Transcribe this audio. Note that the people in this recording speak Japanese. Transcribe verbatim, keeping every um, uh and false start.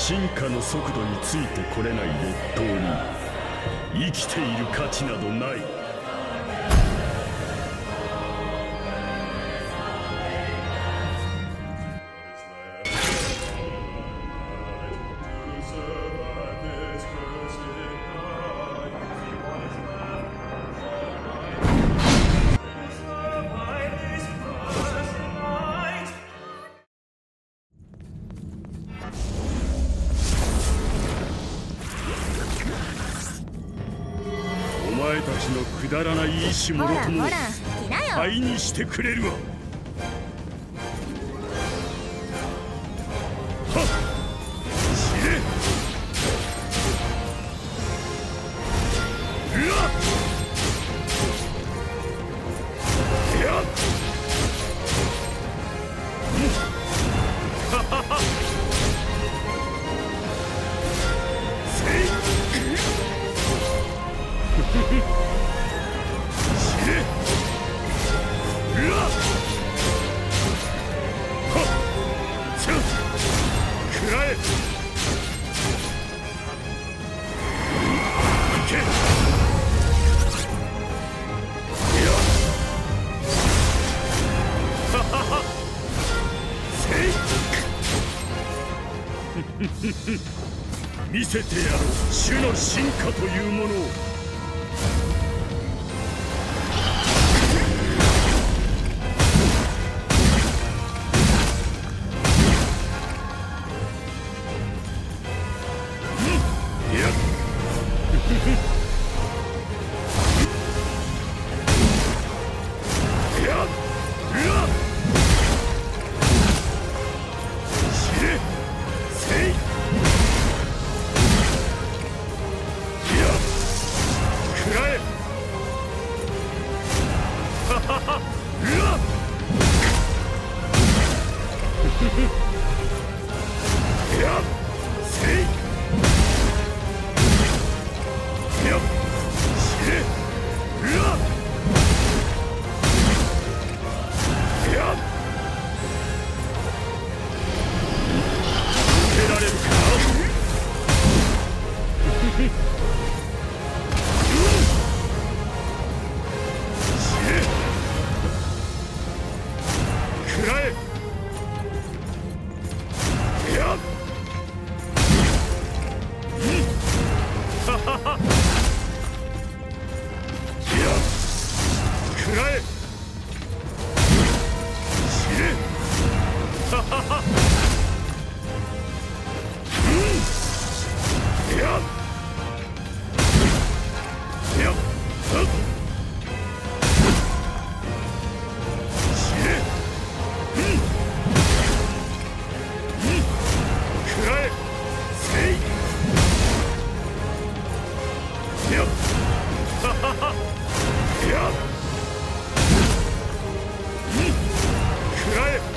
進化の速度についてこれない劣等に生きている価値などない。お前たちのくだらない意志もろとも灰にしてくれるわ。はっ、死ね。うわっ、やっ、ははは。せい。死ね。うわっ、はっ、ちょっ、食らえ。いけ。いや、ははは。せい。見せてやろう、種の進化というものを。食らえ。